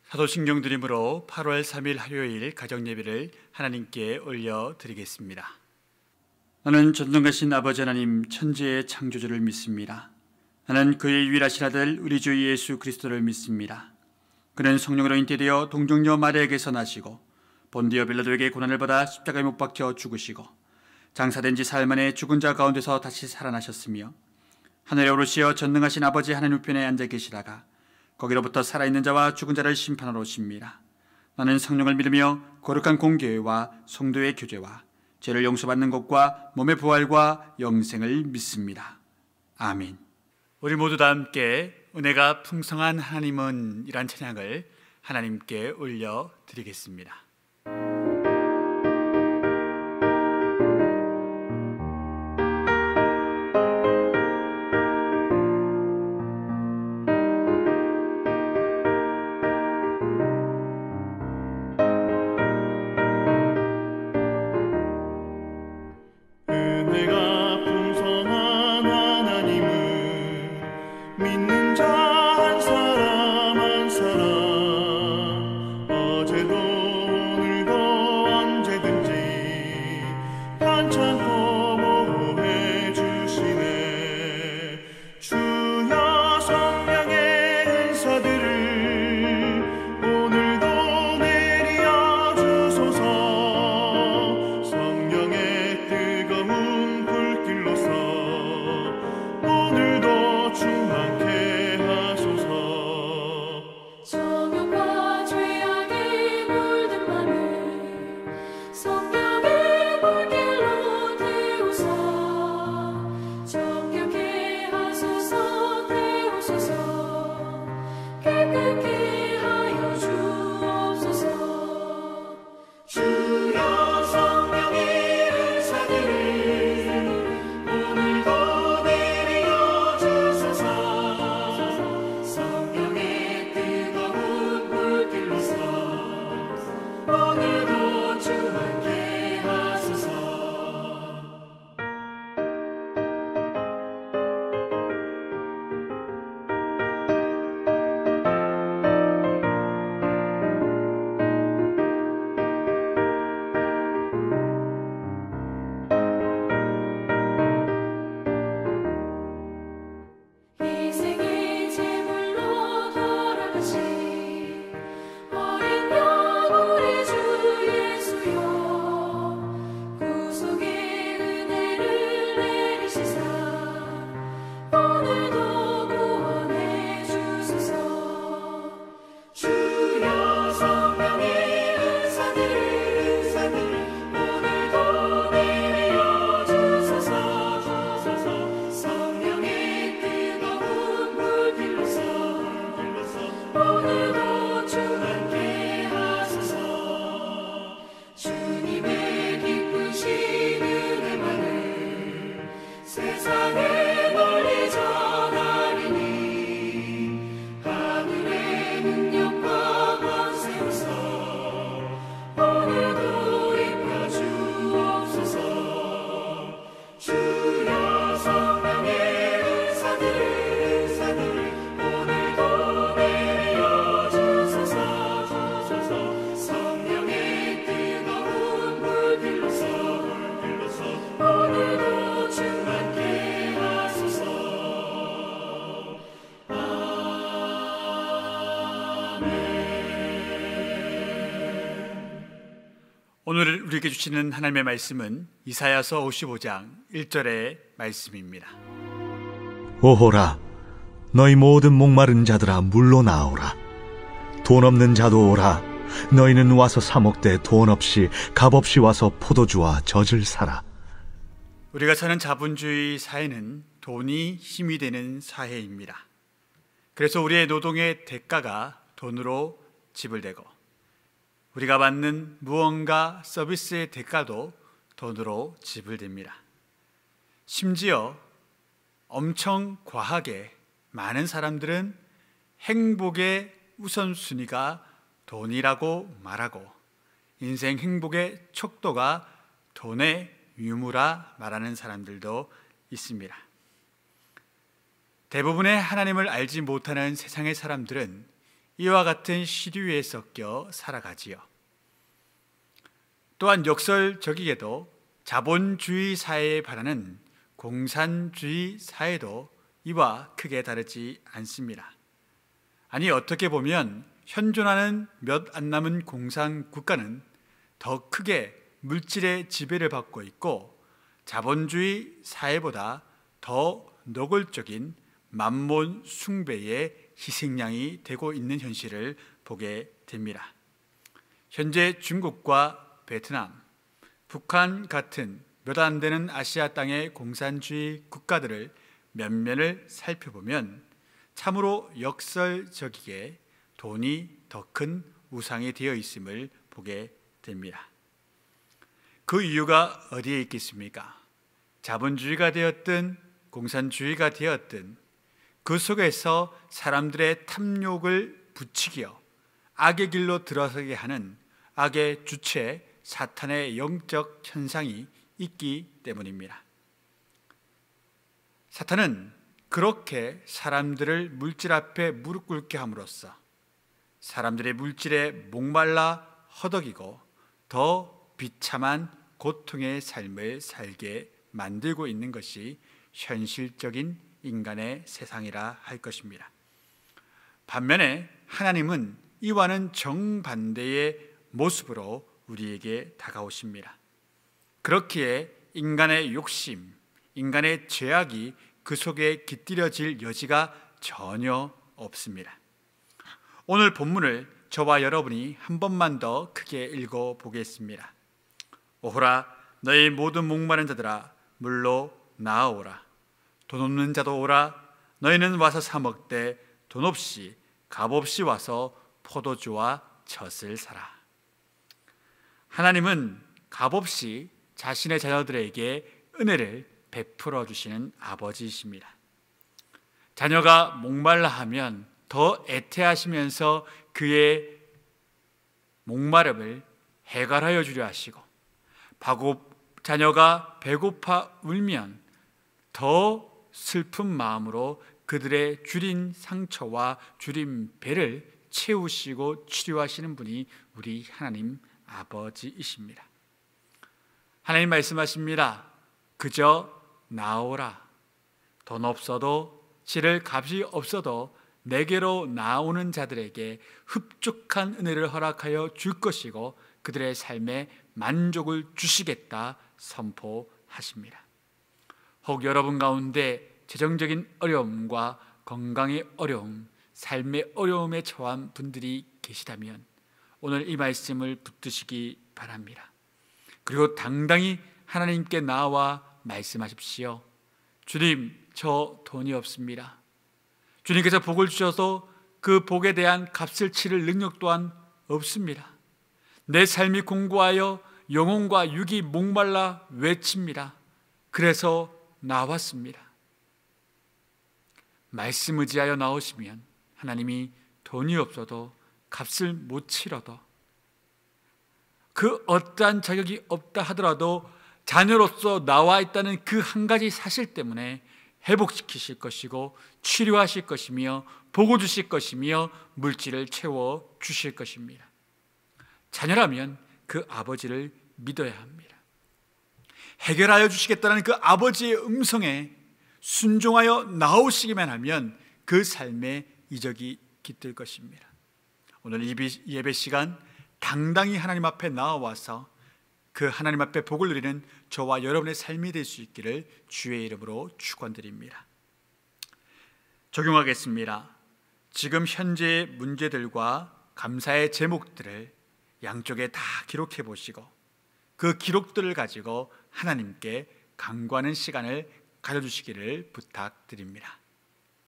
사도신경 드림으로 8월 3일 화요일 가정예배를 하나님께 올려드리겠습니다. 나는 전능하신 아버지 하나님 천지의 창조주를 믿습니다. 나는 그의 유일하신 아들 우리 주 예수 그리스도를 믿습니다. 그는 성령으로 잉태되어 동정녀 마리아에게서 나시고 본디오 빌라도에게 고난을 받아 십자가에 못 박혀 죽으시고 장사된 지 사흘 만에 죽은 자 가운데서 다시 살아나셨으며 하늘에 오르시어 전능하신 아버지 하나님 우편에 앉아 계시다가 거기로부터 살아있는 자와 죽은 자를 심판하러 오십니다. 나는 성령을 믿으며 거룩한 공교회와 성도의 교제와 죄를 용서받는 것과 몸의 부활과 영생을 믿습니다. 아멘. 우리 모두 다 함께 은혜가 풍성한 하나님은 이란 찬양을 하나님께 올려드리겠습니다. 오늘 우리에게 주시는 하나님의 말씀은 이사야서 55장 1절의 말씀입니다. 오호라, 너희 모든 목마른 자들아 물로 나오라. 돈 없는 자도 오라. 너희는 와서 사 먹되 돈 없이 값 없이 와서 포도주와 젖을 사라. 우리가 사는 자본주의 사회는 돈이 힘이 되는 사회입니다. 그래서 우리의 노동의 대가가 돈으로 지불되고 우리가 받는 무언가 서비스의 대가도 돈으로 지불됩니다. 심지어 엄청 과하게 많은 사람들은 행복의 우선순위가 돈이라고 말하고 인생 행복의 척도가 돈의 유무라 말하는 사람들도 있습니다. 대부분의 하나님을 알지 못하는 세상의 사람들은 이와 같은 시류에 섞여 살아가지요. 또한 역설적이게도 자본주의 사회에 반하는 공산주의 사회도 이와 크게 다르지 않습니다. 아니, 어떻게 보면 현존하는 몇 안 남은 공산 국가는 더 크게 물질의 지배를 받고 있고 자본주의 사회보다 더 노골적인 만몬 숭배의 희생양이 되고 있는 현실을 보게 됩니다. 현재 중국과 베트남, 북한 같은 몇 안 되는 아시아 땅의 공산주의 국가들을 면면을 살펴보면 참으로 역설적이게 돈이 더 큰 우상이 되어 있음을 보게 됩니다. 그 이유가 어디에 있겠습니까? 자본주의가 되었든 공산주의가 되었든 그 속에서 사람들의 탐욕을 부추겨 악의 길로 들어서게 하는 악의 주체 사탄의 영적 현상이 있기 때문입니다. 사탄은 그렇게 사람들을 물질 앞에 무릎 꿇게 함으로써 사람들의 물질에 목말라 허덕이고 더 비참한 고통의 삶을 살게 만들고 있는 것이 현실적인 인간의 세상이라 할 것입니다. 반면에 하나님은 이와는 정반대의 모습으로 우리에게 다가오십니다. 그렇기에 인간의 욕심, 인간의 죄악이 그 속에 깃들여질 여지가 전혀 없습니다. 오늘 본문을 저와 여러분이 한 번만 더 크게 읽어보겠습니다. 오호라, 너희 모든 목마른 자들아 물로 나아오라. 돈 없는 자도 오라. 너희는 와서 사 먹되 돈 없이 값없이 와서 포도주와 젖을 사라. 하나님은 값없이 자신의 자녀들에게 은혜를 베풀어 주시는 아버지이십니다. 자녀가 목말라 하면 더 애태하시면서 그의 목마름을 해결하여 주려 하시고, 자녀가 배고파 울면 더 슬픈 마음으로 그들의 주린 상처와 주린 배를 채우시고 치료하시는 분이 우리 하나님 아버지이십니다. 하나님 말씀하십니다. 그저 나오라. 돈 없어도 치를 값이 없어도 내게로 나오는 자들에게 흡족한 은혜를 허락하여 줄 것이고 그들의 삶에 만족을 주시겠다 선포하십니다. 혹 여러분 가운데 재정적인 어려움과 건강의 어려움, 삶의 어려움에 처한 분들이 계시다면 오늘 이 말씀을 붙드시기 바랍니다. 그리고 당당히 하나님께 나와 말씀하십시오. 주님, 저 돈이 없습니다. 주님께서 복을 주셔서 그 복에 대한 값을 치를 능력 또한 없습니다. 내 삶이 공고하여 영혼과 육이 목말라 외칩니다. 그래서 나왔습니다. 말씀 의지하여 나오시면 하나님이 돈이 없어도 값을 못 치러도 그 어떠한 자격이 없다 하더라도 자녀로서 나와 있다는 그 한 가지 사실 때문에 회복시키실 것이고 치료하실 것이며 복을 주실 것이며 물질을 채워 주실 것입니다. 자녀라면 그 아버지를 믿어야 합니다. 해결하여 주시겠다는 그 아버지의 음성에 순종하여 나오시기만 하면 그 삶에 이적이 깃들 것입니다. 오늘 예배 시간 당당히 하나님 앞에 나와서 그 하나님 앞에 복을 누리는 저와 여러분의 삶이 될 수 있기를 주의 이름으로 축원드립니다. 적용하겠습니다. 지금 현재의 문제들과 감사의 제목들을 양쪽에 다 기록해 보시고 그 기록들을 가지고 하나님께 간구하는 시간을 가져주시기를 부탁드립니다.